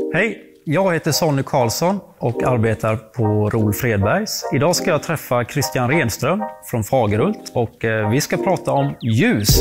Hej, jag heter Sonny Karlsson och arbetar på ROL Fredbergs. Idag ska jag träffa Kristian Renström från Fagerhult och vi ska prata om ljus.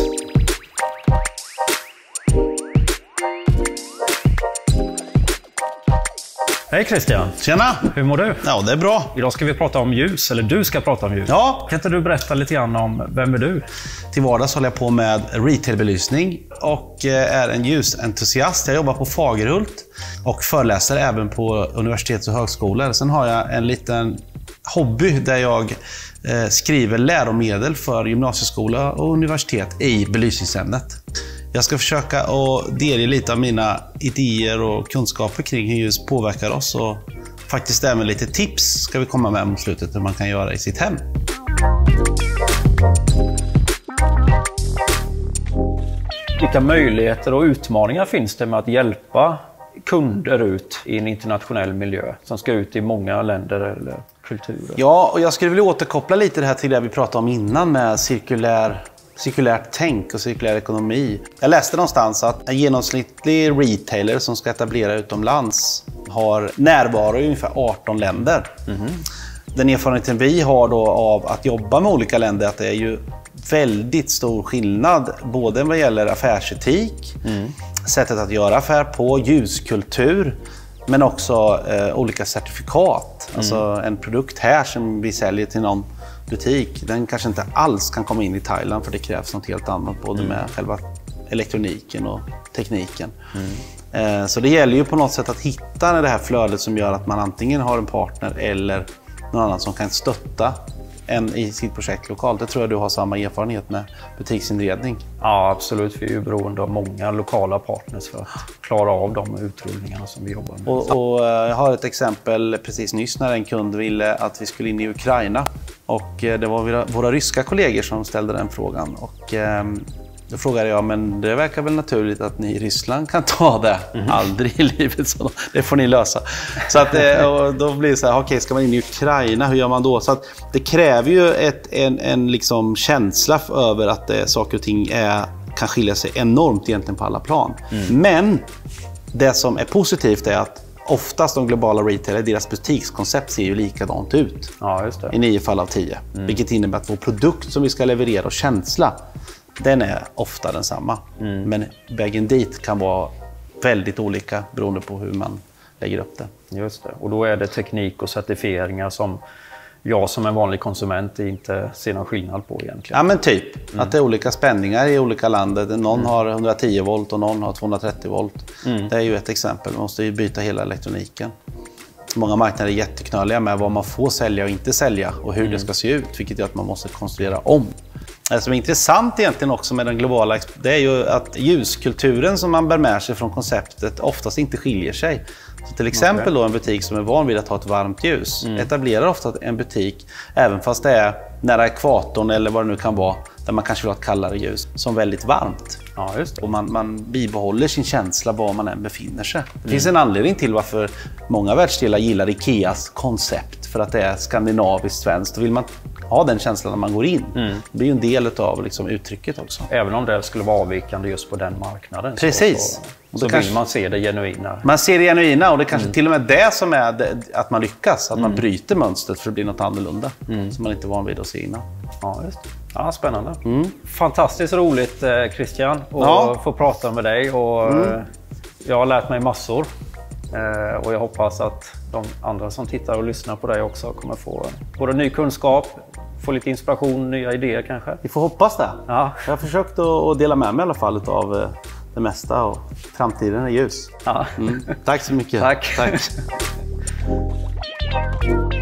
Hej Kristian! Tjena! Hur mår du? Ja, det är bra. Idag ska vi prata om ljus, eller du ska prata om ljus. Ja. Kan inte du berätta lite grann om vem är du? Till vardags håller jag på med retailbelysning och är en ljusentusiast. Jag jobbar på Fagerhult och föreläser även på universitets- och högskolor. Sen har jag en liten hobby där jag skriver läromedel för gymnasieskola och universitet i belysningsämnet. Jag ska försöka att delge lite av mina idéer och kunskaper kring hur ljus påverkar oss och faktiskt även lite tips ska vi komma med mot slutet hur man kan göra i sitt hem. Vilka möjligheter och utmaningar finns det med att hjälpa kunder ut i en internationell miljö som ska ut i många länder eller kulturer? Ja, och jag skulle vilja återkoppla lite det här till det vi pratade om innan med cirkulärt tänk och cirkulär ekonomi. Jag läste någonstans att en genomsnittlig retailer som ska etablera utomlands har närvaro i ungefär 18 länder. Den erfarenheten vi har då av att jobba med olika länder är att det är ju väldigt stor skillnad både vad gäller affärsetik, sättet att göra affär på, ljuskultur, men också olika certifikat. Alltså en produkt här som vi säljer till någon butik, den kanske inte alls kan komma in i Thailand för det krävs något helt annat både med själva elektroniken och tekniken. Så det gäller ju på något sätt att hitta det här flödet som gör att man antingen har en partner eller någon annan som kan stötta en i sitt projekt lokalt. Det tror jag du har samma erfarenhet med butiksinredning. Ja, absolut. Vi är ju beroende av många lokala partners för att klara av de utrullningarna som vi jobbar med. Och jag har ett exempel precis nyss när en kund ville att vi skulle in i Ukraina. Och det var våra ryska kollegor som ställde den frågan. Och då frågade jag, men det verkar väl naturligt att ni i Ryssland kan ta det. Aldrig i livet, så det får ni lösa. Så att, och då blir det så här, okej, ska man in i Ukraina, hur gör man då? Så att det kräver ju en liksom känsla över att saker och ting kan skilja sig enormt egentligen på alla plan. Men det som är positivt är att oftast de globala retailer, deras butikskoncept ser ju likadant ut. Ja, just det. I 9 fall av 10. Vilket innebär att vår produkt som vi ska leverera och känsla, den är ofta densamma. Men vägen dit kan vara väldigt olika beroende på hur man lägger upp det. Just det. Och då är det teknik och certifieringar som jag som en vanlig konsument inte ser någon skillnad på egentligen. Ja, men typ. Att det är olika spänningar i olika länder. Någon har 110 volt och någon har 230 volt. Det är ju ett exempel. Man måste ju byta hela elektroniken. Många marknader är jätteknöliga med vad man får sälja och inte sälja och hur det ska se ut, vilket gör att man måste konstruera om. Det som är intressant egentligen också med den globala, det är ju att ljuskulturen som man bär med sig från konceptet oftast inte skiljer sig. Så till exempel då en butik som är van vid att ha ett varmt ljus etablerar ofta en butik även fast det är nära ekvatorn eller vad det nu kan vara, där man kanske vill ha ett kallare ljus som väldigt varmt. Ja, just det. Och man bibehåller sin känsla var man än befinner sig. Det finns en anledning till varför många världsdelar gillar Ikeas koncept, för att det är skandinaviskt svenskt. Då vill man ha den känslan när man går in. Det blir ju en del av liksom uttrycket också. Även om det skulle vara avvikande just på den marknaden. Precis. Så vill man se det genuina. Man ser det genuina och det kanske till och med det som är att man lyckas. Att man bryter mönstret för att det blir något annorlunda. Som man inte är van vid att se innan. Ja, just det. Ja, spännande. Fantastiskt roligt, Kristian, att få prata med dig. Och jag har lärt mig massor. Och jag hoppas att de andra som tittar och lyssnar på dig också kommer få både ny kunskap, få lite inspiration, nya idéer kanske. Vi får hoppas det. Ja. Jag har försökt att dela med mig i alla fall av det mesta och framtiden är ljus. Ja. Tack så mycket. Tack. Tack.